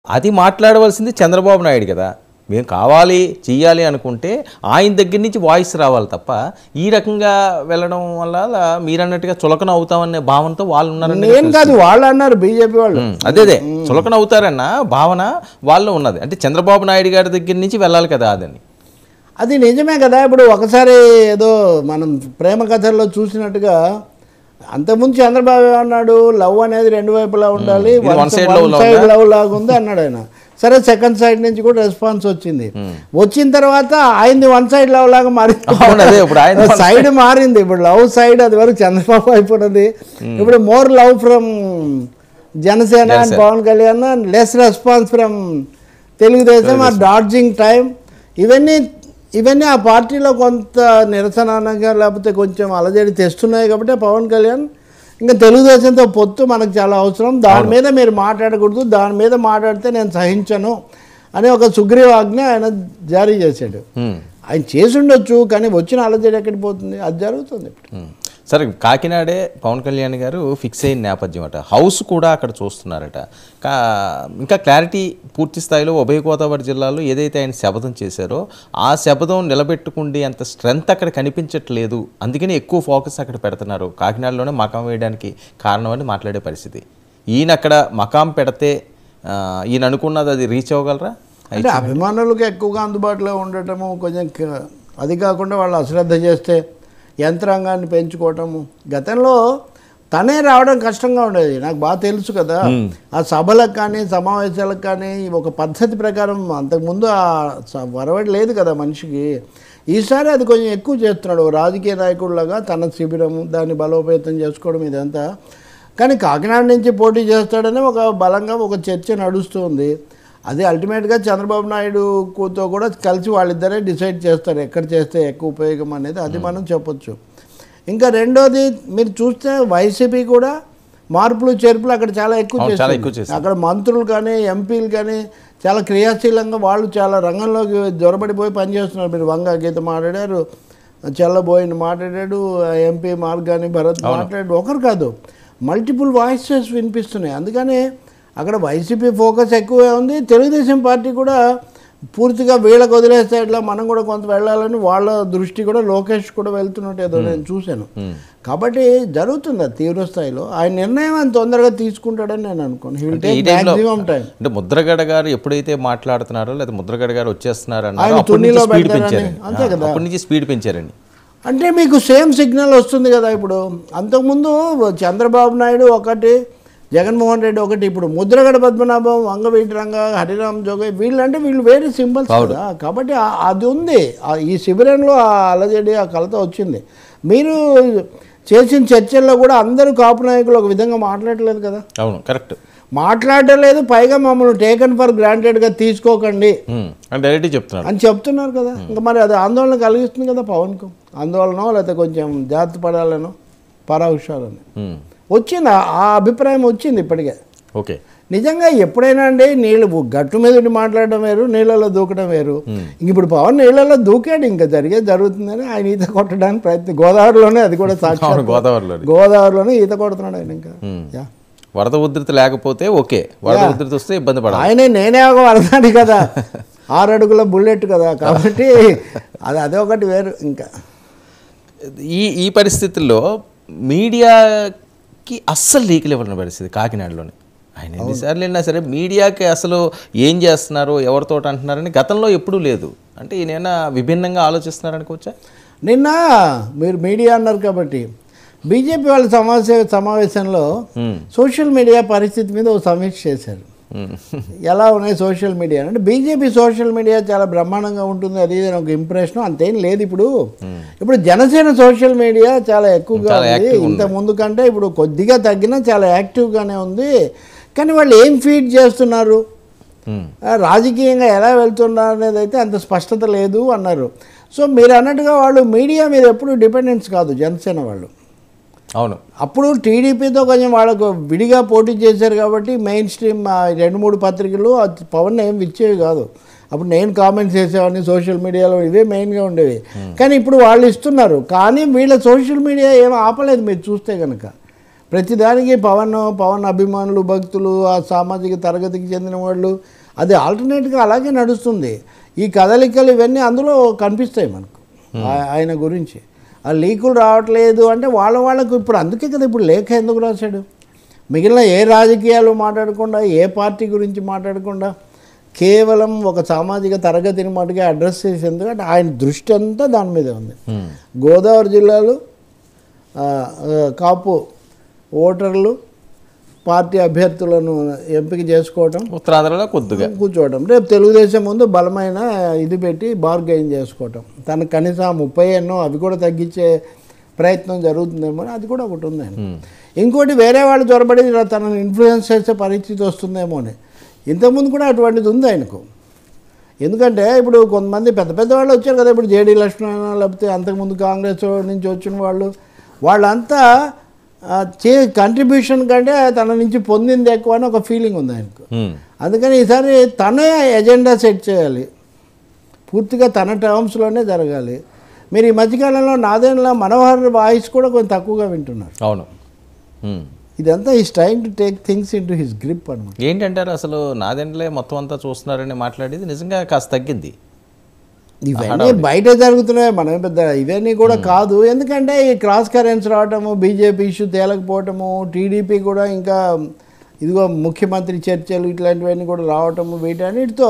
అది మాట్లాడవలసింది చంద్రబాబు నాయుడు కదా. మేము కావాలి చెయ్యాలి అనుకుంటే ఆయన దగ్గర నుంచి వాయిస్ రావాలి తప్ప ఈ రకంగా వెళ్ళడం వల్ల మీరన్నట్టుగా చులకన అవుతామనే భావనతో వాళ్ళు ఉన్నారని ఏం కాదు, వాళ్ళు అన్నారు బీజేపీ వాళ్ళు. అదే చులకన అవుతారన్న భావన వాళ్ళు ఉన్నది. అంటే చంద్రబాబు నాయుడు గారి దగ్గర నుంచి వెళ్ళాలి కదా అదని. అది నిజమే కదా. ఇప్పుడు ఒకసారి ఏదో మనం ప్రేమ కథల్లో చూసినట్టుగా అంతకుముందు చంద్రబాబు అన్నాడు లవ్ అనేది రెండు వైపులా ఉండాలి, వన్ సైడ్ లవ్ లాగా ఉంది అన్నాడు ఆయన. సరే సెకండ్ సైడ్ నుంచి కూడా రెస్పాన్స్ వచ్చింది. వచ్చిన తర్వాత ఆయనది వన్ సైడ్ లవ్ లాగా మారింది, సైడ్ మారింది. ఇప్పుడు లవ్ సైడ్ అది వరకు చంద్రబాబు అయిపోయినది, ఇప్పుడు more love from Janasena and Pawan Kalyan, less response from Telugu Desam are dodging time. ఇవన్నీ ఆ పార్టీలో కొంత నిరసనగా లేకపోతే కొంచెం అలజడి తెస్తున్నాయి కాబట్టి పవన్ కళ్యాణ్ ఇంకా తెలుగుదేశంతో పొత్తు మనకు చాలా అవసరం, దాని మీద మీరు మాట్లాడకూడదు, దాని మీద మాట్లాడితే నేను సహించను అని ఒక సుగ్రీవాజ్ఞ ఆయన జారీ చేశాడు. ఆయన చేసి ఉండొచ్చు, కానీ వచ్చిన అలజడి ఎక్కడికి పోతుంది, అది జరుగుతుంది ఇప్పుడు. సరే, కాకినాడే పవన్ కళ్యాణ్ గారు ఫిక్స్ అయిన నేపథ్యం అట, హౌస్ కూడా అక్కడ చూస్తున్నారట. ఇంకా క్లారిటీ పూర్తి స్థాయిలో ఉభయ గోదావరి జిల్లాలో ఏదైతే ఆయన శపథం చేశారో ఆ శపథం నిలబెట్టుకుంటే అంత స్ట్రెంత్ అక్కడ కనిపించట్లేదు, అందుకని ఎక్కువ ఫోకస్ అక్కడ పెడుతున్నారు, కాకినాడలోనే మకాం వేయడానికి కారణం అని మాట్లాడే పరిస్థితి. ఈయన అక్కడ మకాం పెడితే ఈయన అనుకున్నది అది రీచ్ అవ్వగలరా? అంటే అభిమానులకు ఎక్కువగా అందుబాటులో ఉండటము కొంచెం, అది కాకుండా వాళ్ళు అశ్రద్ధ చేస్తే యంత్రాంగాన్ని పెంచుకోవటము. గతంలో తనే రావడం కష్టంగా ఉండేది, నాకు బాగా తెలుసు కదా. ఆ సభలకు కానీ సమావేశాలకు కానీ ఒక పద్ధతి ప్రకారం అంతకుముందు ఆ వరవడి లేదు కదా మనిషికి. ఈసారి అది కొంచెం ఎక్కువ చేస్తున్నాడు, రాజకీయ నాయకుడిలాగా తన శిబిరము దాన్ని బలోపేతం చేసుకోవడం ఇదంతా. కానీ కాకినాడ నుంచి పోటీ చేస్తాడని ఒక బలంగా ఒక చర్చ నడుస్తుంది. అది అల్టిమేట్గా చంద్రబాబు నాయుడుతో కూడా కలిసి వాళ్ళిద్దరే డిసైడ్ చేస్తారు ఎక్కడ చేస్తే ఎక్కువ ఉపయోగం అనేది, అది మనం చెప్పొచ్చు. ఇంకా రెండోది మీరు చూస్తే వైసీపీ కూడా మార్పులు చేర్పులు అక్కడ చాలా ఎక్కువ చేస్తారు. అక్కడ మంత్రులు కానీ ఎంపీలు కానీ చాలా క్రియాశీలంగా వాళ్ళు చాలా రంగంలోకి జొరబడిపోయి పనిచేస్తున్నారు. మీరు వంగ గీత మాట్లాడారు, చెల్లబోయిన మాట్లాడాడు, ఎంపీ మార్గాని భరత్ మాట్లాడాడు, ఒకరు కాదు మల్టిపుల్ వాయిసెస్ వినిపిస్తున్నాయి. అందుకని అక్కడ వైసీపీ ఫోకస్ ఎక్కువే ఉంది. తెలుగుదేశం పార్టీ కూడా పూర్తిగా వీళ్ళకి వదిలేస్తే ఇట్లా మనం కూడా కొంత వెళ్ళాలని వాళ్ళ దృష్టి కూడా లోకేష్ కూడా వెళ్తున్నట్టు ఏదో నేను చూశాను. కాబట్టి జరుగుతుంది అది తీవ్ర స్థాయిలో. ఆయన నిర్ణయం ఆయన తొందరగా తీసుకుంటాడని నేను అనుకోను. మ్యాక్సిమం టైం అంటే ముద్రగడ గారు ఎప్పుడైతే మాట్లాడుతున్నారో లేదా ముద్రగడ గారు వచ్చేస్తున్నారు ఆయన తుణిలో పెడతారని, అంతే కదా, అప్పటి నుంచి స్పీడ్ పెంచారండి. అంటే మీకు సేమ్ సిగ్నల్ వస్తుంది కదా. ఇప్పుడు అంతకుముందు చంద్రబాబు నాయుడు ఒకటి, జగన్మోహన్ రెడ్డి ఒకటి, ఇప్పుడు ముద్రగడ పద్మనాభం, వంగవీటి రంగ, హరిరామ్ జోగయ్య వీళ్ళంటే వీళ్ళు వేరే సింబల్స్ కదా. కాబట్టి అది ఉంది ఈ శిబిరంలో, ఆ అలజడి ఆ కలత వచ్చింది. మీరు చేసిన చర్చల్లో కూడా అందరూ కాపు నాయకులు ఒక విధంగా మాట్లాడలేదు కదా. అవును, కరెక్ట్, మాట్లాడలేదు. పైగా మమ్మల్ని టేకన్ ఫర్ గ్రాంటెడ్గా తీసుకోకండి అని చెప్తున్నారు కదా. ఇంకా మరి అది ఆందోళన కలిగిస్తుంది కదా పవన్కు. ఆందోళన లేకపోతే కొంచెం జాగ్రత్త పడాలను, పరాహుషాలని వచ్చింది, ఆ అభిప్రాయం వచ్చింది ఇప్పటికే. ఓకే, నిజంగా ఎప్పుడైనా అండి నీళ్ళు గట్టు మీద మాట్లాడడం వేరు, నీళ్ళలో దూకడం వేరు. ఇంక ఇప్పుడు పవన్ నీళ్ళలో దూకాడు, ఇంకా జరుగుతుందని ఆయన ఈత కొట్టడానికి ప్రయత్నం. గోదావరిలోనే, అది కూడా సాక్షి, గోదావరిలోనే ఈత కొడుతున్నాడు ఆయన. ఇంకా వరద ఉధృతి లేకపోతే ఓకే, వరద ఉధృతి వస్తే ఇబ్బంది పడాలి. ఆయనే నేనే ఒక వరదాని కదా, 6 అడుగుల బుల్లెట్ కదా, కాబట్టి అదే ఒకటి వేరు. ఇంకా ఈ పరిస్థితుల్లో మీడియాకి అస్సలు లీకులు ఇవ్వని పరిస్థితి కాకినాడలోనే. ఆయన ఎన్నిసార్లు వెళ్ళినా సరే మీడియాకి అసలు ఏం చేస్తున్నారు, ఎవరితో అంటున్నారని గతంలో ఎప్పుడూ లేదు. అంటే ఈయన విభిన్నంగా ఆలోచిస్తున్నారు అనుకోవచ్చా? నిన్న మీరు మీడియా అన్నారు కాబట్టి బీజేపీ వాళ్ళ సమావేశంలో సోషల్ మీడియా పరిస్థితి మీద ఒక సమీక్ష చేశారు. ఎలా ఉన్నాయి సోషల్ మీడియా అంటే, బీజేపీ సోషల్ మీడియా చాలా బ్రహ్మాండంగా ఉంటుంది, అది ఒక ఇంప్రెషన్ అంతేం లేదు. ఇప్పుడు జనసేన సోషల్ మీడియా చాలా ఎక్కువగా ఉంది, ఇంత ముందు కంటే ఇప్పుడు కొద్దిగా తగ్గినా చాలా యాక్టివ్గానే ఉంది. కానీ వాళ్ళు ఏం ఫీడ్ చేస్తున్నారు, రాజకీయంగా ఎలా వెళ్తున్నారు అనేది అయితే అంత స్పష్టత లేదు అన్నారు. సో మీరు అన్నట్టుగా వాళ్ళు మీడియా మీద ఎప్పుడు డిపెండెన్స్ కాదు జనసేన వాళ్ళు. అవును, అప్పుడు టీడీపీతో కొంచెం వాళ్ళకు విడిగా పోటీ చేశారు కాబట్టి మెయిన్ స్ట్రీమ్ 2-3 పత్రికలు పవన్ ఏం ఇచ్చేవి కాదు. అప్పుడు నేను కామెంట్స్ చేసేవాడిని సోషల్ మీడియాలో, ఇవే మెయిన్గా ఉండేవి. కానీ ఇప్పుడు వాళ్ళు ఇస్తున్నారు, కానీ వీళ్ళ సోషల్ మీడియా ఏం ఆపలేదు. మీరు చూస్తే కనుక ప్రతిదానికి పవన్ అభిమానులు, భక్తులు, ఆ సామాజిక తరగతికి చెందిన వాళ్ళు, అది ఆల్టర్నేట్గా అలాగే నడుస్తుంది. ఈ కదలికలు ఇవన్నీ అందులో కనిపిస్తాయి మనకు ఆయన గురించి. ఆ లీకులు రావట్లేదు అంటే వాళ్ళకు ఇప్పుడు అందుకే కదా ఇప్పుడు లేఖ ఎందుకు రాశాడు? మిగిలిన ఏ రాజకీయాలు మాట్లాడకుండా, ఏ పార్టీ గురించి మాట్లాడకుండా, కేవలం ఒక సామాజిక తరగతిని మటుగా అడ్రస్ చేసేందుకు అంటే ఆయన దృష్టి అంతా దాని మీదే ఉంది. గోదావరి జిల్లాలో కాపు ఓటర్లు పార్టీ అభ్యర్థులను ఎంపిక చేసుకోవటం, ఉత్తరాంధ్రలో కొద్దిగా కూర్చోవటం, రేపు తెలుగుదేశం ముందు బలమైన ఇది పెట్టి బార్గెయిన్ చేసుకోవటం, తనకు కనీసం 30 ఎన్నో అవి కూడా తగ్గించే ప్రయత్నం జరుగుతుందేమో, అది కూడా ఒకటి ఉంది ఆయన. ఇంకోటి వేరే వాళ్ళు చొరబడి తనను ఇన్ఫ్లుయెన్స్ చేసే పరిస్థితి వస్తుందేమో అని. ఇంతకుముందు కూడా అటువంటిది ఉంది ఆయనకు. ఎందుకంటే ఇప్పుడు కొంతమంది పెద్ద పెద్ద వాళ్ళు వచ్చారు కదా, ఇప్పుడు జేడీ లక్ష్మణ లేకపోతే అంతకుముందు కాంగ్రెస్ నుంచి వచ్చిన వాళ్ళంతా కంట్రిబ్యూషన్ కంటే తన నుంచి పొందింది ఎక్కువ అని ఒక ఫీలింగ్ ఉంది ఆయనకు. అందుకని ఈసారి తనే ఎజెండా సెట్ చేయాలి, పూర్తిగా తన టర్మ్స్లోనే జరగాలి. మీరు ఈ మధ్యకాలంలో నాదేళ్ళ మనోహర్ వాయిస్ కూడా కొంచెం తక్కువగా వింటున్నారు. అవును, ఇదంతా is trying to take things in to his grip అనమాట. ఏంటంటారు అసలు నాదెండ్లే మొత్తం అంతా చూస్తున్నారని మాట్లాడేది నిజంగా కాస్త తగ్గింది. ఇవన్నీ బయట జరుగుతున్నాయి, మనం పెద్ద ఇవన్నీ కూడా కాదు. ఎందుకంటే ఈ క్రాస్ కరెంట్స్ రావటము, బీజేపీ ఇష్యూ తేలకపోవటము, టీడీపీ కూడా ఇంకా ఇదిగో ముఖ్యమంత్రి చర్చలు ఇట్లాంటివన్నీ కూడా రావటము, వీటన్నిటితో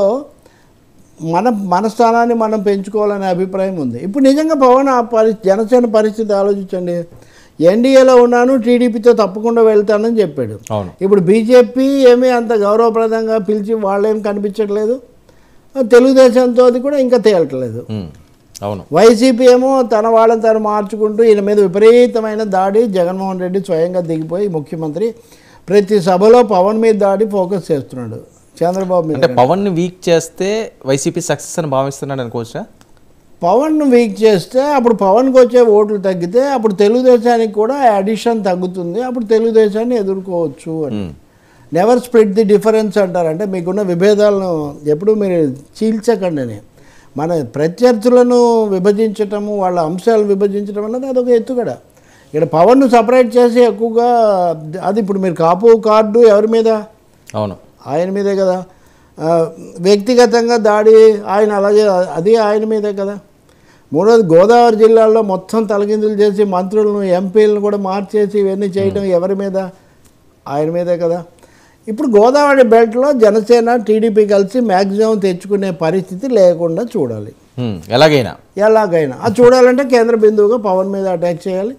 మన స్థానాన్ని మనం పెంచుకోవాలనే అభిప్రాయం ఉంది. ఇప్పుడు నిజంగా పవన్ జనసేన పరిస్థితి ఆలోచించండి. ఎన్డీఏలో ఉన్నాను, టీడీపీతో తప్పకుండా వెళ్తానని చెప్పాడు. ఇప్పుడు బీజేపీ ఏమీ అంత గౌరవప్రదంగా పిలిచి వాళ్ళేం కనిపించట్లేదు, తెలుగుదేశంతో అది కూడా ఇంకా తేలట్లేదు. అవును, వైసీపీ ఏమో తన వాళ్ళని తను మార్చుకుంటూ ఈయన మీద విపరీతమైన దాడి, జగన్మోహన్ రెడ్డి స్వయంగా దిగిపోయి ముఖ్యమంత్రి ప్రతి సభలో పవన్ మీద దాడి ఫోకస్ చేస్తున్నాడు, చంద్రబాబు మీద. అంటే పవన్ వీక్ చేస్తే వైసీపీ సక్సెస్ అని భావిస్తున్నాడు అనుకోవచ్చా? పవన్ వీక్ చేస్తే అప్పుడు పవన్కి వచ్చే ఓట్లు తగ్గితే అప్పుడు తెలుగుదేశానికి కూడా అడిషన్ తగ్గుతుంది, అప్పుడు తెలుగుదేశాన్ని ఎదుర్కోవచ్చు అని. నెవర్ స్ప్లిట్ ది డిఫరెన్స్ అంటారు. అంటే మీకున్న విభేదాలను ఎప్పుడు మీరు చీల్చకండి అని. మన ప్రత్యర్థులను విభజించటము, వాళ్ళ అంశాలు విభజించడం అన్నది అదొక ఎత్తుగడ. ఇక్కడ పవన్ను సపరేట్ చేసి ఎక్కువగా అది ఇప్పుడు మీరు కాపు కార్డు ఎవరి మీద? అవును, ఆయన మీదే కదా. వ్యక్తిగతంగా దాడి ఆయన అలాగే అది ఆయన మీదే కదా. మూడోది గోదావరి జిల్లాలో మొత్తం తలకిందులు చేసి మంత్రులను, ఎంపీలను కూడా మార్చేసి ఇవన్నీ చేయడం ఎవరి మీద? ఆయన మీదే కదా. ఇప్పుడు గోదావరి బెల్ట్లో జనసేన టీడీపీ కలిసి మ్యాక్సిమం తెచ్చుకునే పరిస్థితి లేకుండా చూడాలి. ఎలాగైనా అది చూడాలంటే కేంద్ర బిందువుగా పవన్ మీద అటాక్ చేయాలి,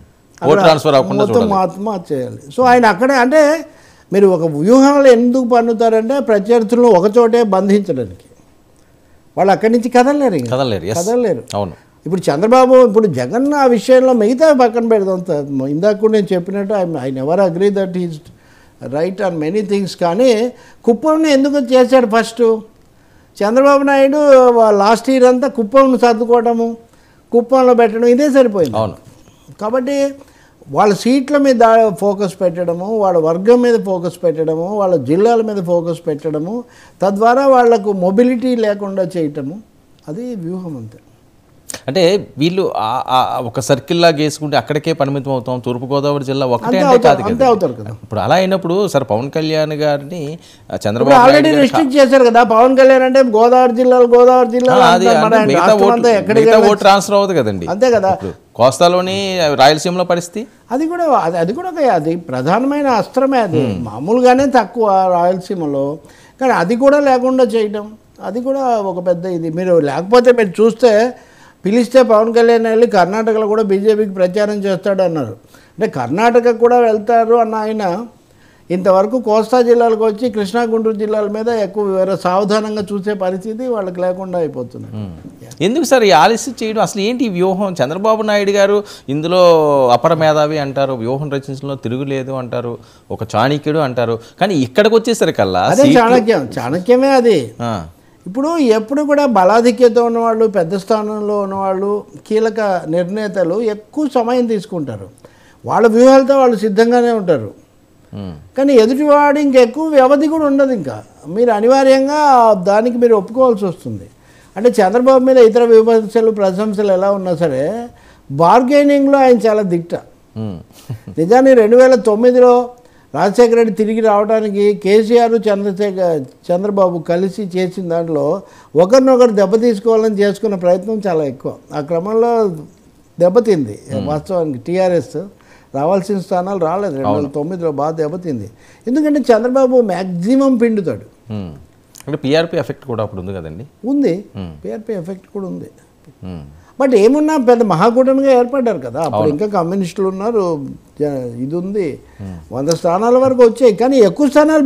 మొత్తం చేయాలి. సో ఆయన అక్కడే అంటే మీరు ఒక వ్యూహాలు ఎందుకు పన్నుతారంటే ప్రత్యర్థులను ఒకచోటే బంధించడానికి. వాళ్ళు అక్కడి నుంచి కదలలేరు. అవును, ఇప్పుడు చంద్రబాబు, ఇప్పుడు జగన్ ఆ విషయంలో మిగతా పక్కన పెడదాం. ఇందాక కూడా నేను చెప్పినట్టు I never agree that is right on many things. కానీ కుప్పంని ఎందుకు చేశాడు? First Chandrababu Naidu last year అంతా కుప్పంను సర్దుకోవడము, కుప్పంలో పెట్టడం ఇదే సరిపోయింది. అవును, కాబట్టి వాళ్ళ సీట్ల మీద ఫోకస్ పెట్టడము, వాళ్ళ వర్గం మీద ఫోకస్ పెట్టడము, వాళ్ళ జిల్లాల మీద ఫోకస్ పెట్టడము, తద్వారా వాళ్లకు మొబిలిటీ లేకుండా చేయటము, అది వ్యూహం అంతే. అంటే వీళ్ళు ఒక సర్కిల్లా గేసుకుంటే అక్కడికే పరిమితం అవుతాం. తూర్పుగోదావరి జిల్లా ఒకటే అంతే అవుతారు కదా. ఇప్పుడు అలా అయినప్పుడు సార్ పవన్ కళ్యాణ్ గారిని చంద్రబాబు ఆల్రెడీ రిస్ట్రిక్ట్ చేశారు కదా. పవన్ కళ్యాణ్ అంటే గోదావరి జిల్లాలో ఓటు ట్రాన్స్ఫర్ అవుతుంది కదండి. అంతే కదా. కోస్తాలోని రాయలసీమలో పరిస్థితి అది కూడా అది ప్రధానమైన అస్త్రమే. అది మామూలుగానే తక్కువ రాయలసీమలో, కానీ అది కూడా లేకుండా చేయటం అది కూడా ఒక పెద్ద ఇది. మీరు లేకపోతే మీరు చూస్తే పిలిస్తే పవన్ కళ్యాణ్ వెళ్ళి కర్ణాటకలో కూడా బీజేపీకి ప్రచారం చేస్తాడు అన్నారు. అంటే కర్ణాటక కూడా వెళ్తారు అన్న ఆయన ఇంతవరకు కోస్తా జిల్లాలకు వచ్చి కృష్ణా గుంటూరు జిల్లాల మీద ఎక్కువ సావధానంగా చూసే పరిస్థితి వాళ్ళకి లేకుండా అయిపోతుంది. ఎందుకు సార్ ఈ ఆలస్యం చేయడం? అసలు ఏంటి ఈ వ్యూహం? చంద్రబాబు నాయుడు గారు ఇందులో అపర మేధావి అంటారు, వ్యూహం రచించడంలో తిరుగులేదు అంటారు, ఒక చాణక్యుడు అంటారు. కానీ ఇక్కడికి వచ్చేసరికల్లా అదే చాణక్యమే అది. ఇప్పుడు ఎప్పుడు కూడా బలాధిక్యత ఉన్నవాళ్ళు, పెద్ద స్థానంలో ఉన్నవాళ్ళు, కీలక నిర్ణేతలు ఎక్కువ సమయం తీసుకుంటారు. వాళ్ళ వ్యూహాలతో వాళ్ళు సిద్ధంగానే ఉంటారు. కానీ ఎదుటివాడు ఇంకెక్కువ వ్యవధి కూడా ఉండదు. ఇంకా మీరు అనివార్యంగా దానికి మీరు ఒప్పుకోవాల్సి వస్తుంది. అంటే చంద్రబాబు మీద ఇతర విమర్శలు, ప్రశంసలు ఎలా ఉన్నా సరే బార్గెనింగ్లో ఆయన చాలా దిట్ట. నిజానికి 2009లో రాజశేఖర రెడ్డి తిరిగి రావడానికి కేసీఆర్ చంద్రబాబు కలిసి చేసిన దాంట్లో ఒకరినొకరు దెబ్బతీసుకోవాలని చేసుకున్న ప్రయత్నం చాలా ఎక్కువ. ఆ క్రమంలో దెబ్బతింది వాస్తవానికి. టీఆర్ఎస్ రావాల్సిన స్థానాలు రాలేదు 2009లో, బాగా దెబ్బతింది. ఎందుకంటే చంద్రబాబు మ్యాక్సిమం పిండుతాడు. అంటే పిఆర్పి ఎఫెక్ట్ కూడా అప్పుడు ఉంది కదండి. ఉంది, పిఆర్పి ఎఫెక్ట్ కూడా ఉంది. బట్ ఏమున్నా పెద్ద మహాకూటమిగా ఏర్పడ్డారు కదా అప్పుడు. ఇంకా కమ్యూనిస్టులు ఉన్నారు, ఇది ఉంది, 100 స్థానాల వరకు వచ్చాయి. కానీ ఎక్కువ స్థానాలు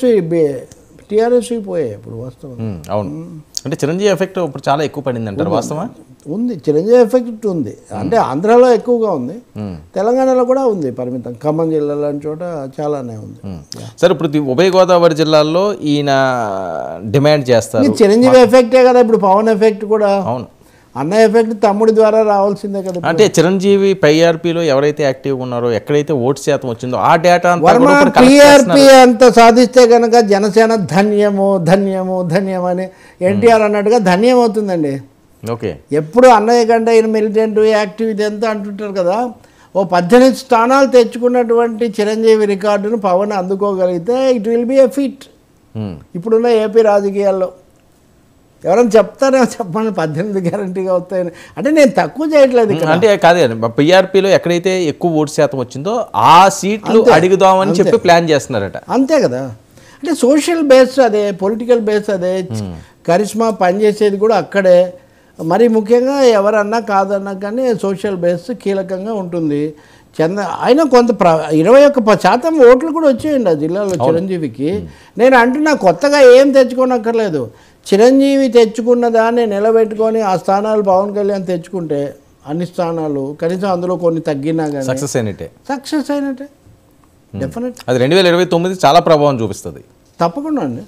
టీఆర్ఎస్ పోయాయి ఇప్పుడు వాస్తవం. అవును, అంటే చిరంజీవి ఎఫెక్ట్ ఇప్పుడు చాలా ఎక్కువ పడింది అంటారు, వాస్తవా? ఉంది, చిరంజీవి ఎఫెక్ట్ ఉంది. అంటే ఆంధ్రాలో ఎక్కువగా ఉంది, తెలంగాణలో కూడా ఉంది పరిమితం. ఖమ్మం జిల్లా లాంటి చోట చాలానే ఉంది. సరే, ఇప్పుడు ఉభయ గోదావరి జిల్లాల్లో ఈయన డిమాండ్ చేస్తారు. చిరంజీవి ఎఫెక్టే కదా ఇప్పుడు పవన్ ఎఫెక్ట్ కూడా. అవును, అన్న ఎఫెక్ట్ తమ్ముడి ద్వారా రావాల్సిందే కదా. అంటే చిరంజీవి పైఆర్పీలో ఎవరైతే యాక్టివ్గా ఉన్నారో, ఎక్కడైతే ఓటు శాతం వచ్చిందో ఆ డేటా పిఆర్పీ అంత సాధిస్తే కనుక జనసేన ధన్యము ధన్యము ధన్యం అని ఎన్టీఆర్ అన్నట్టుగా ధన్యం అవుతుందండి. ఓకే, ఎప్పుడు అన్నయ్య కంటే ఈయన మిలిటెంట్ యాక్టివ్ ఇది ఎంత అంటుంటారు కదా. ఓ 18 స్థానాలు తెచ్చుకున్నటువంటి చిరంజీవి రికార్డును పవన్ అందుకోగలిగితే it will be a feat. ఇప్పుడున్న ఏపీ రాజకీయాల్లో ఎవరైనా చెప్తారేమో చెప్పండి 18 గ్యారంటీగా వస్తాయని. అంటే నేను తక్కువ చేయట్లేదు ఇక్కడ. అంటే కాదు, పిఆర్పీలో ఎక్కడైతే ఎక్కువ ఓటు శాతం వచ్చిందో ఆ సీట్లు అడుగుదామని చెప్పి ప్లాన్ చేస్తున్నారట. అంతే కదా. అంటే సోషల్ బేస్ అదే, పొలిటికల్ బేస్ అదే, కరిష్మా పనిచేసేది కూడా అక్కడే. మరి ముఖ్యంగా ఎవరన్నా కాదన్నా కానీ సోషల్ బేస్ కీలకంగా ఉంటుంది. ఆయన కొంత 21% ఓట్లు కూడా వచ్చేయండి ఆ జిల్లాలో చిరంజీవికి. నేను అంటున్నా కొత్తగా ఏం తెచ్చుకోనక్కర్లేదు. చిరంజీవి తెచ్చుకున్న దాన్ని నిలబెట్టుకొని ఆ స్థానాలు పవన్ కళ్యాణ్ తెచ్చుకుంటే అన్ని స్థానాలు కనీసం అందులో కొన్ని తగ్గినా కానీ సక్సెస్ అయినట్టే డెఫినెట్. అది 2029 చాలా ప్రభావం చూపిస్తుంది తప్పకుండా అండి.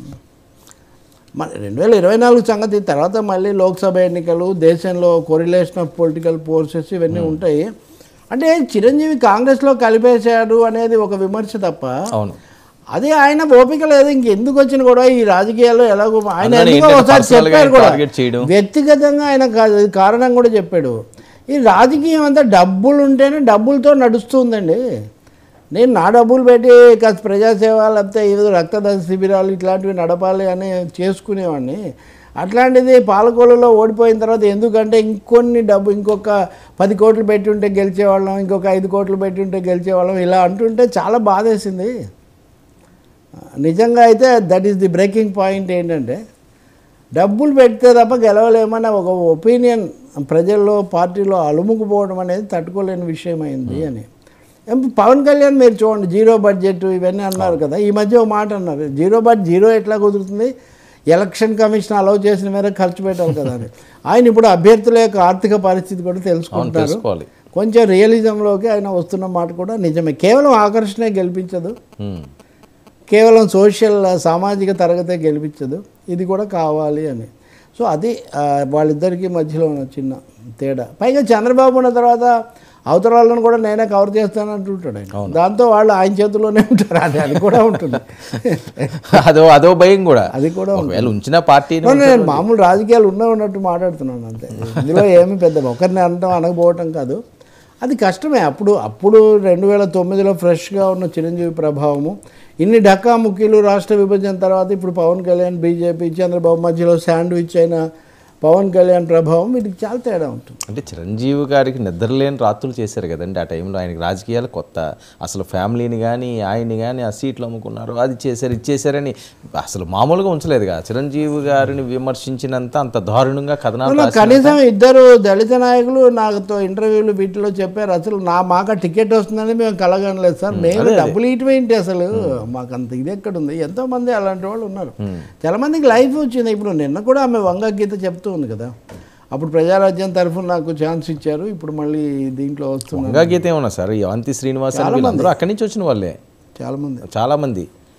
మన 2024 సంగతి తర్వాత మళ్ళీ లోక్సభ ఎన్నికలు, దేశంలో కొరిలేషన్ ఆఫ్ పొలిటికల్ ఫోర్సెస్ ఇవన్నీ ఉంటాయి. అంటే చిరంజీవి కాంగ్రెస్లో కలిపేశాడు అనేది ఒక విమర్శ తప్ప, అవును, అదే ఆయన ఓపిక లేదు. ఇంకెందుకు వచ్చిన కూడా ఈ రాజకీయాల్లో ఎలాగో ఆయన ఎందుకో ఒకసారి చెప్పారు కూడా, వ్యక్తిగతంగా ఆయన కారణం కూడా చెప్పాడు. ఈ రాజకీయం అంతా డబ్బులు ఉంటేనే డబ్బులతో నడుస్తుందండి. నేను నా డబ్బులు పెట్టి కాస్త ప్రజాసేవ లేకపోతే ఏదో రక్తదాన శిబిరాలు ఇట్లాంటివి నడపాలి అని చేసుకునేవాడిని. అట్లాంటిది పాలకొల్లులో ఓడిపోయిన తర్వాత ఎందుకంటే ఇంకొక 10 కోట్లు పెట్టి ఉంటే గెలిచేవాళ్ళం, ఇంకొక 5 కోట్లు పెట్టి ఉంటే గెలిచేవాళ్ళం, ఇలా అంటుంటే చాలా బాధేసింది నిజంగా. అయితే that is the breaking point. ఏంటంటే డబ్బులు పెడితే తప్ప గెలవలేమన్న ఒక ఒపీనియన్ ప్రజల్లో, పార్టీలో అలుముకుపోవడం అనేది తట్టుకోలేని విషయం అయింది అని. పవన్ కళ్యాణ్ మీరు చూడండి, 0 బడ్జెట్ ఇవన్నీ అన్నారు కదా. ఈ మధ్య ఒక మాట అన్నారు, 0 ఎట్లా కుదురుతుంది, ఎలక్షన్ కమిషన్ అలౌ చేసిన మేరకు ఖర్చు పెట్టాలి కదా అని. ఆయన ఇప్పుడు అభ్యర్థుల యొక్క ఆర్థిక పరిస్థితి కూడా తెలుసుకుంటారు. కొంచెం రియలిజంలోకి ఆయన వస్తున్న మాట కూడా నిజమే. కేవలం ఆకర్షణే గెలిపించదు, కేవలం సామాజిక తరగతే గెలిపించదు, ఇది కూడా కావాలి అని. సో అది వాళ్ళిద్దరికీ మధ్యలో ఉన్న చిన్న తేడా. పైగా చంద్రబాబు ఉన్న తర్వాత అవతరాలను కూడా నేనే కవర్ చేస్తాను అంటుంటాడు ఆయన. దాంతో వాళ్ళు ఆయన చేతుల్లోనే ఉంటారు, అది కూడా ఉంటుంది. అదో భయం కూడా, అది కూడా ఉంచిన పార్టీ. నేను మామూలు రాజకీయాలు ఉన్నట్టు మాట్లాడుతున్నాను అంతే. ఇందులో ఏమి పెద్ద ఒకరిని అనకపోవటం కాదు, అది కష్టమే. అప్పుడు 2009లో ఫ్రెష్గా ఉన్న చిరంజీవి ప్రభావము, ఇన్ని డక్కాముక్కీలు రాష్ట్ర విభజన తర్వాత ఇప్పుడు పవన్ కళ్యాణ్, బీజేపీ, చంద్రబాబు మధ్యలో శాండ్విచ్ అయిన పవన్ కళ్యాణ్ ప్రభావం వీటికి చాలా తేడా ఉంటుంది. అంటే చిరంజీవి గారికి నిద్రలేని రాత్రులు చేశారు కదండి ఆ టైంలో. ఆయనకి రాజకీయాలు కొత్త, అసలు ఫ్యామిలీని కానీ ఆయన్ని కానీ ఆ సీట్లు అమ్ముకున్నారు, అది చేశారు ఇది చేశారని అసలు మామూలుగా ఉంచలేదు కదా. చిరంజీవి గారిని విమర్శించినంత అంత దారుణంగా కథనాలు. కనీసం 2 దళిత నాయకులు నాతో ఇంటర్వ్యూలు వీటిలో చెప్పారు, అసలు మాకు టికెట్ వస్తుందని మేము కలగనలేదు సార్, మేము డబ్బులు ఇటువంటి అసలు మాకు అంత ఇది ఎక్కడుంది. ఎంతోమంది అలాంటి వాళ్ళు ఉన్నారు, చాలామందికి లైఫ్ వచ్చింది. ఇప్పుడు నిన్న కూడా ఆమె వంగ గీత చెప్తూ ఉంది కదా, అప్పుడు ప్రజారాజ్యం తరఫున నాకు ఛాన్స్ ఇచ్చారు, ఇప్పుడు మళ్ళీ దీంట్లో వస్తున్నారు. గీత ఏమన్నా సార్, అవంతి శ్రీనివాస్ అందరూ అక్కడి నుంచి వచ్చిన వాళ్ళే చాలామంది.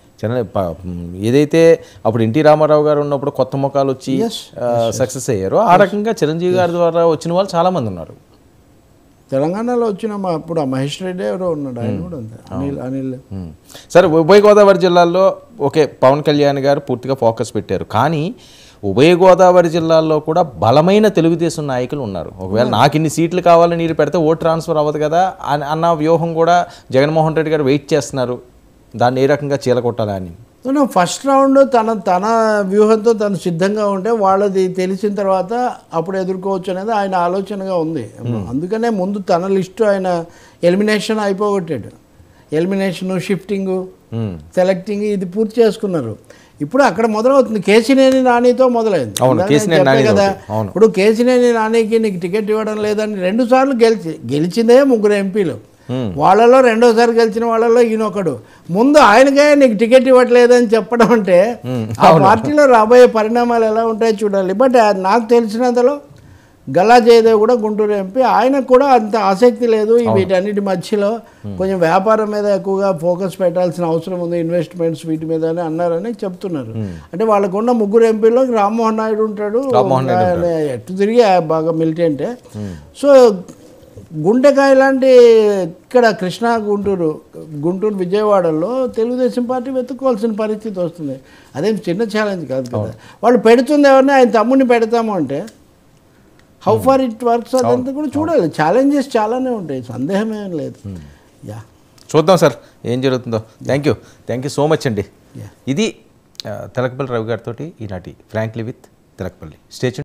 ఏదైతే అప్పుడు ఎన్టీ రామారావు గారు ఉన్నప్పుడు కొత్త ముఖాలు వచ్చి సక్సెస్ అయ్యారో ఆ రకంగా చిరంజీవి గారి ద్వారా వచ్చిన వాళ్ళు చాలామంది ఉన్నారు. తెలంగాణలో వచ్చిన అప్పుడు మహేష్ రెడ్డి ఎవరో ఉన్నాడు, ఆయన కూడా అంతే, అనిల్. సరే, ఉభయ గోదావరి జిల్లాల్లో ఓకే పవన్ కళ్యాణ్ గారు పూర్తిగా ఫోకస్ పెట్టారు, కానీ ఉభయ గోదావరి జిల్లాల్లో కూడా బలమైన తెలుగుదేశం నాయకులు ఉన్నారు. ఒకవేళ నాకు ఇన్ని సీట్లు కావాలని మీరు పెడితే ఓట్ ట్రాన్స్ఫర్ అవ్వదు కదా అన్న వ్యూహం కూడా జగన్మోహన్ రెడ్డి గారు వెయిట్ చేస్తున్నారు. దాన్ని ఏ రకంగా చీలకొట్టాలని. ఫస్ట్ రౌండ్ తన వ్యూహంతో తను సిద్ధంగా ఉంటే వాళ్ళది తెలిసిన తర్వాత అప్పుడు ఎదుర్కోవచ్చు అనేది ఆయన ఆలోచనగా ఉంది. అందుకనే ముందు తన లిస్టు ఆయన ఎలిమినేషన్ అయిపోగొట్టాడు. ఎలిమినేషన్, షిఫ్టింగ్, సెలెక్టింగ్ ఇది పూర్తి చేసుకున్నారు. ఇప్పుడు అక్కడ మొదలవుతుంది. కేసినేని నానితో మొదలైంది కదా. ఇప్పుడు కేసినేని నానికి నీకు టికెట్ ఇవ్వడం లేదని 2 సార్లు గెలిచిందే 3 ఎంపీలు. వాళ్ళలో రెండోసారి గెలిచిన వాళ్ళలో ఈయనొకడు. ముందు ఆయనకే నీకు టికెట్ ఇవ్వట్లేదని చెప్పడం అంటే ఆ పార్టీలో రాబోయే పరిణామాలు ఎలా ఉంటాయో చూడాలి. బట్ నాకు తెలిసినంతలో గల్లా జయదేవ్ కూడా గుంటూరు ఎంపీ, ఆయనకు కూడా అంత ఆసక్తి లేదు వీటన్నిటి మధ్యలో. కొంచెం వ్యాపారం మీద ఎక్కువగా ఫోకస్ పెట్టాల్సిన అవసరం ఉంది, ఇన్వెస్ట్మెంట్స్ వీటి మీద అని అన్నారని చెప్తున్నారు. అంటే వాళ్ళకున్న 3 ఎంపీల్లో రామ్మోహన్ నాయుడు ఉంటాడు, ఎటు తిరిగి బాగా మిలిటెంటే. సో గుంటెకాయ లాంటి ఇక్కడ కృష్ణా గుంటూరు విజయవాడలో తెలుగుదేశం పార్టీ వెతుక్కోవాల్సిన పరిస్థితి వస్తుంది. అదేం చిన్న ఛాలెంజ్ కాదు కదా. వాళ్ళు పెడుతుంది ఎవరిని, ఆయన తమ్ముడిని పెడతాము అంటే హౌ ఫార్ ఇట్ వర్క్స్ అదంతా కూడా చూడాలి. ఛాలెంజెస్ చాలానే ఉంటాయి, సందేహమేం లేదు. యా, చూద్దాం సార్ ఏం జరుగుతుందో. థ్యాంక్ యూ సో మచ్ అండి. ఇది తెలకపల్లి రవి గారితో ఈనాటి frankly with Telakapalli. Stay tuned.